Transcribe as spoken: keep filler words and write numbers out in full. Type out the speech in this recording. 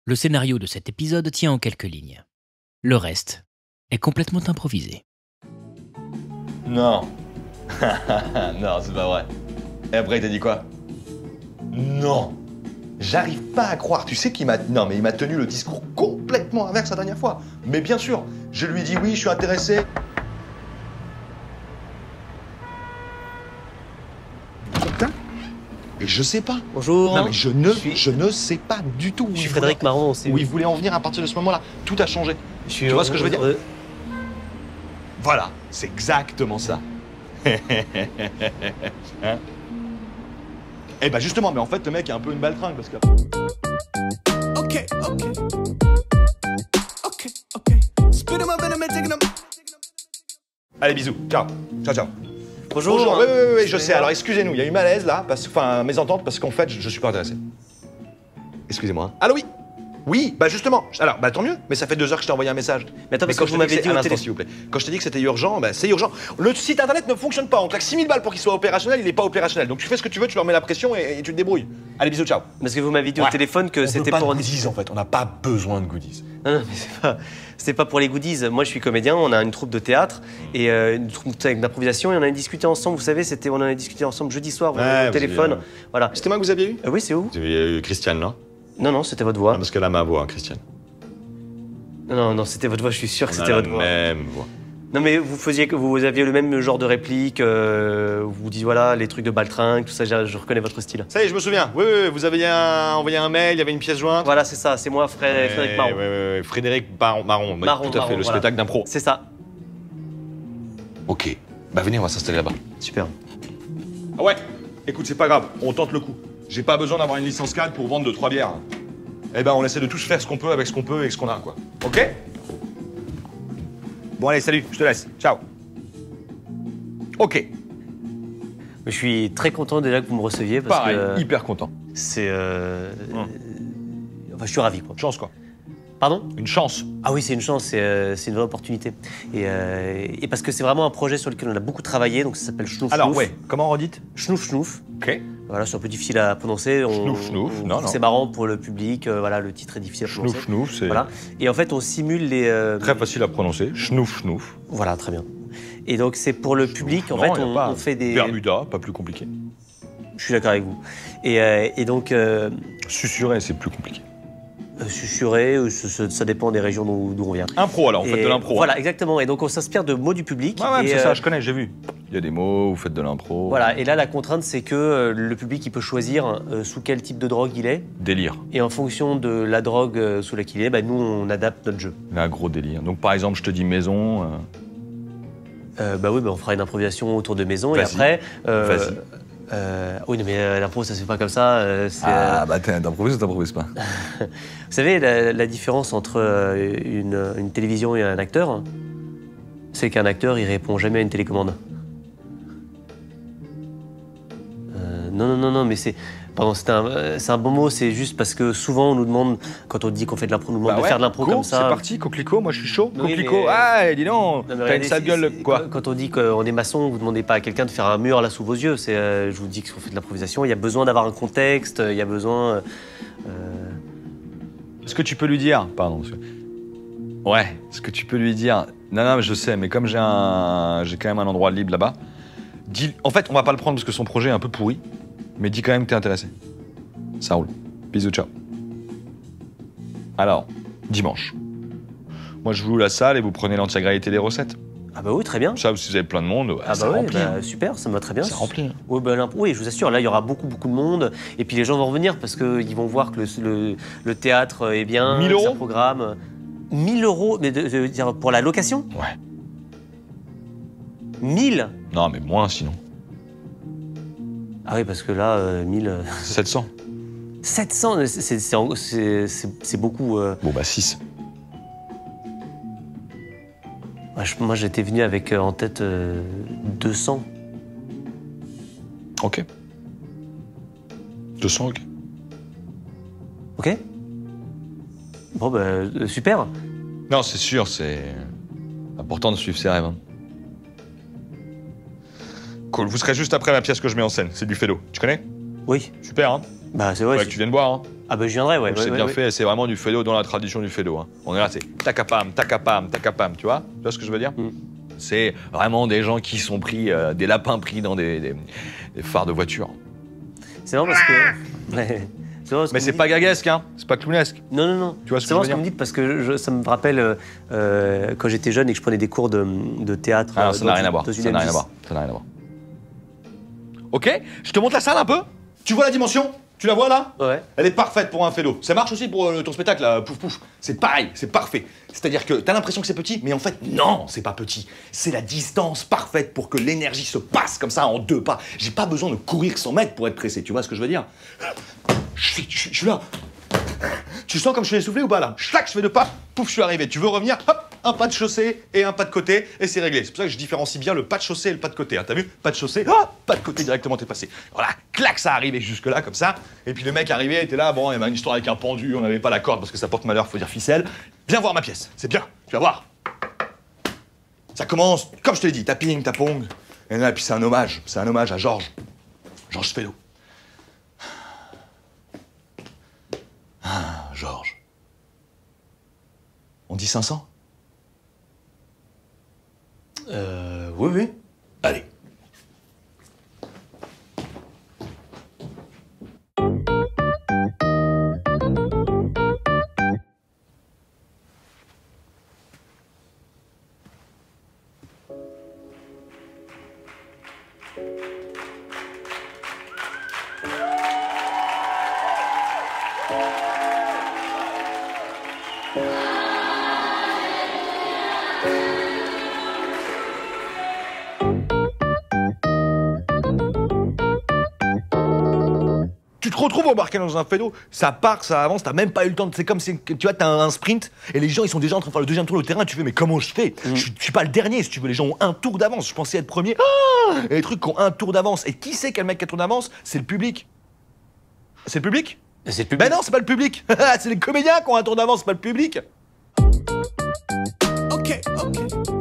Le scénario de cet épisode tient en quelques lignes. Le reste est complètement improvisé. Non. Non, c'est pas vrai. Et après, il t'a dit quoi? Non. J'arrive pas à croire. Tu sais qu'il m'a... Non, mais il m'a tenu le discours complètement inverse la dernière fois. Mais bien sûr, je lui ai dit oui, je suis intéressé. Putain. Et je sais pas. Bonjour. Non, mais je ne, Je suis- je ne sais pas du tout où Je suis il Frédéric voulait- Marron, c'est où il voulait en venir à partir de ce moment-là. Tout a changé. Je suis Tu vois ce que je veux dire? heureux. Voilà, c'est exactement ça. Hein? Eh ben justement, mais en fait, le mec est un peu une baltringue parce que... Okay, okay. Okay, okay. Spit in my venom and taking them. Allez, bisous. Ciao. Ciao, ciao. Bonjour. Bonjour. Oui, oui, oui, oui, je C'est- sais. Alors, excusez-nous, il y a eu malaise là, parce... enfin, mésentente, parce qu'en fait, je, je suis pas intéressé. Excusez-moi. Allô, oui. Oui, bah justement. Alors, bah tant mieux. Mais ça fait deux heures que je t'ai envoyé un message. Mais attends, parce quand que je vous te dis m'avez c'est- dit un au instant, téléphone. s'il vous plaît. Quand je t'ai dit que c'était urgent, bah c'est urgent. Le site internet ne fonctionne pas. On claque six mille balles pour qu'il soit opérationnel. Il n'est pas opérationnel. Donc tu fais ce que tu veux, tu leur mets la pression et, et tu te débrouilles. Allez, bisous, ciao. Parce que vous m'avez dit Ouais. au téléphone que On c'était veut pas pour. de goodies en fait. On n'a pas besoin de goodies. Non, non, mais c'est pas, c'est pas pour les goodies. Moi, je suis comédien, on a une troupe de théâtre et euh, une troupe avec d'improvisation et on en a discuté ensemble. Vous savez, c'était, on en a discuté ensemble jeudi soir Ouais, au vous téléphone. avez, euh, Voilà. C'était moi que vous aviez eu? Euh, oui, c'est où? Vous avez eu Christiane, non? Non, non, c'était votre voix. Parce que là, ma voix, hein, Christiane. Non, non, non, c'était votre voix. Je suis sûr que On a c'était la votre voix. même voix. Non, mais vous faisiez que vous aviez le même genre de réplique. Euh, vous dites voilà les trucs de baltringue, tout ça. Je, je reconnais votre style. Ça y est, je me souviens. Oui, oui, oui, vous aviez un- envoyé un mail, il y avait une pièce jointe. Voilà, c'est ça. C'est moi, Fré- Frédéric Marron. Ouais, ouais, ouais, Frédéric Baron, Marron. Oui, Marron, tout à fait, Marron, le voilà. spectacle d'impro. C'est ça. Ok. Bah venez, on va s'installer là-bas. Super. Ah ouais. Écoute, c'est pas grave, on tente le coup. J'ai pas besoin d'avoir une licence cadre pour vendre deux trois bières. Eh ben, on essaie de tous faire ce qu'on peut avec ce qu'on peut et ce qu'on a, quoi. Ok? Bon, allez, salut, je te laisse. Ciao. Ok. Je suis très content déjà que vous me receviez parce Pareil, que hyper content. c'est. euh, Hum. Enfin, je suis ravi quoi. Une chance, quoi. Pardon? Une chance. Ah oui, c'est une chance, c'est euh, c'est une vraie opportunité. Et, euh, et parce que c'est vraiment un projet sur lequel on a beaucoup travaillé, donc ça s'appelle Schnouf Alors, Schnouf. ouais, comment redite? Schnouf Schnouf. Ok. Voilà, c'est un peu difficile à prononcer. On- Schnouf Schnouf, on- non, non. C'est marrant pour le public, euh, voilà, le titre est difficile à prononcer. Schnouf, schnouf, c'est Voilà. Et en fait, on simule les. euh, très facile à prononcer. Schnouf, schnouf. Voilà, très bien. Et donc, c'est pour le public, en Non, fait, y a on, pas. on fait des. Bermuda, pas plus compliqué. Je suis d'accord avec vous. Et, euh, et donc. euh, Susurré, c'est plus compliqué. Euh, Susurré, euh, ça, ça- ça dépend des régions d'où d'où on vient. Impro, alors, on fait Et de l'impro. hein. Voilà, exactement. Et donc on s'inspire de mots du public. Ouais, ouais, et, c'est euh, ça, je connais, j'ai vu. Il y a des mots, vous faites de l'impro. Voilà, et là la contrainte c'est que euh, le public il peut choisir euh, sous quel type de drogue il est. Délire. Et en fonction de la drogue euh, sous laquelle il est, bah, nous on adapte notre jeu. Là, gros délire. Donc, par exemple, je te dis maison. euh, Euh, bah oui, bah, on fera une improvisation autour de maison et Vas-y. après. euh, Vas-y. euh, oui, non, mais euh, l'impro ça se fait pas comme ça. euh, c'est, Ah, euh, bah, t'es- t'improvises ou t'improvises pas? Vous savez, la, la différence entre euh, une, une télévision et un acteur, c'est qu'un acteur, il répond jamais à une télécommande. Euh, non, non, non, non, mais c'est... Pardon, c'est un, euh, c'est un bon mot, c'est juste parce que souvent on nous demande, quand on dit qu'on fait de l'impro, on nous demande Bah de ouais, faire de l'impro go, comme ça. C'est parti, coquelicot, moi je suis chaud. Oui, Coquelicot, mais- ah, dis donc, Non, mais t'as une regardez, sale c'est- gueule, c'est- quoi. Quand on dit qu'on est maçon, vous demandez pas à quelqu'un de faire un mur là sous vos yeux. C'est, euh, je vous dis qu'on fait de l'improvisation. Il y a besoin d'avoir un contexte. Il y a besoin. euh, euh, Ce que tu peux lui dire, pardon. monsieur. Ouais, ce que tu peux lui dire. Non, non, mais je sais, mais comme j'ai un, j'ai quand même un endroit libre là-bas. Dis, en fait, on va pas le prendre parce que son projet est un peu pourri, mais dis quand même que t'es intéressé. Ça roule. Bisous, ciao. Alors, dimanche. Moi, je vous loue la salle et vous prenez l'intégralité des recettes. Ah bah oui, très bien. Ça, si vous avez plein de monde, ouais, Ah ça bah oui, remplit. bah, hein. super, ça me va très bien. Ça remplit. hein. Oui, bah, l'imp- oui, je vous assure, là, il y aura beaucoup, beaucoup de monde. Et puis les gens vont revenir parce qu'ils vont voir que le, le- le théâtre est bien. mille que ça euros programme. mille euros mais de- de- dire pour la location Ouais. mille. Non, mais moins sinon. Ah oui, parce que là, euh, mille. euh, sept cents. sept cents, c'est- c'est- c'est en- c'est c'est- c'est beaucoup. euh. Bon, bah six. Ouais, je- Moi, j'étais venu avec euh, en tête euh, deux cents. Ok. deux cents, ok. Ok. Bon, bah, euh, super. Non, c'est sûr, c'est important de suivre ses rêves. hein. Cool, vous serez juste après ma pièce que je mets en scène, c'est du Félo. Tu connais? Oui. Super, hein. Bah c'est vrai. Faudrait que tu viennes voir, hein. Ah bah je viendrai, ouais. Donc, ouais, c'est ouais, bien ouais. fait, c'est vraiment du fédo dans la tradition du fédo. Hein. On est là, c'est tacapam, tacapam, tacapam, tu vois Tu vois ce que je veux dire Mm. C'est vraiment des gens qui sont pris, euh, des lapins pris dans des, des, des phares de voiture. C'est marrant parce que. Ouais. C'est marrant parce Mais qu'on c'est me pas dit- gaguesque, hein. C'est pas clownesque. Non, non, non. Tu vois ce que C'est marrant je ce veux qu'on me dire dit parce que je- ça me rappelle euh, euh, quand j'étais jeune et que je prenais des cours de, de théâtre. Ah non, euh, ça dans n'a rien une- à voir. dans une Ça n'a rien à M dix. voir. Ça n'a rien à voir. Ok, je te montre la salle un peu. Tu vois la dimension? Tu la vois là? Ouais. Elle est parfaite pour un fédo. Ça marche aussi pour euh, ton spectacle, là, pouf pouf. C'est pareil, c'est parfait. C'est-à-dire que t'as l'impression que c'est petit, mais en fait, non, c'est pas petit. C'est la distance parfaite pour que l'énergie se passe comme ça en deux pas. J'ai pas besoin de courir cent mètres pour être pressé, tu vois ce que je veux dire? Je suis, je suis- je suis là. Tu sens comme je suis essoufflé ou pas là? Chlac, je fais deux pas, pouf, je suis arrivé. Tu veux revenir? Hop, un pas de chaussée et un pas de côté et c'est réglé. C'est pour ça que je différencie bien le pas de chaussée et le pas de côté. Hein. T'as vu? Pas de chaussée, hop, pas de côté directement, t'es passé. Voilà, clac, ça arrivait jusque là comme ça. Et puis le mec arrivait, était là, bon, il y avait une histoire avec un pendu, on n'avait pas la corde parce que ça porte malheur, faut dire ficelle. Viens voir ma pièce, c'est bien, tu vas voir. Ça commence, comme je te l'ai dit, tapping, tapong. Et là, puis c'est un hommage, c'est un hommage à Georges. Georges Feydeau. Ah, Georges. On dit cinq cents? Euh. Oui, oui. Allez. Tu te retrouves embarqué dans un fédo, ça part, ça avance, t'as même pas eu le temps de... C'est comme si, tu vois, t'as un sprint, et les gens, ils sont déjà en train de faire le deuxième tour de terrain, tu fais, mais comment je fais? je, suis- je suis pas le dernier, si tu veux, les gens ont un tour d'avance, je pensais être premier. Ah et les trucs qui ont un tour d'avance, et qui sait quel mec qui a un tour d'avance? C'est le public. C'est le public? C'est le public. Ben non, c'est pas le public. C'est les comédiens qui ont un tour d'avance, c'est pas le public. Okay, okay.